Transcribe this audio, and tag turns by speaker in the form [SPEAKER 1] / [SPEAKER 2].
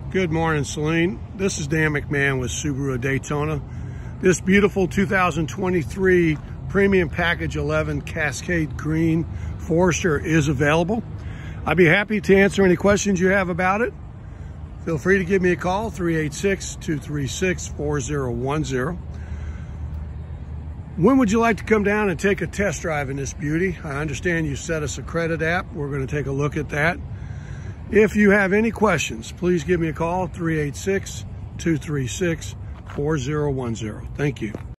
[SPEAKER 1] Good morning, Celine. This is Dan McMahon with Subaru of Daytona. This beautiful 2023 Premium Package 11 Cascade Green Forester is available. I'd be happy to answer any questions you have about it. Feel free to give me a call, 386-236-4010. When would you like to come down and take a test drive in this beauty? I understand you set us a credit app. We're going to take a look at that. If you have any questions, please give me a call, 386-236-4010. Thank you.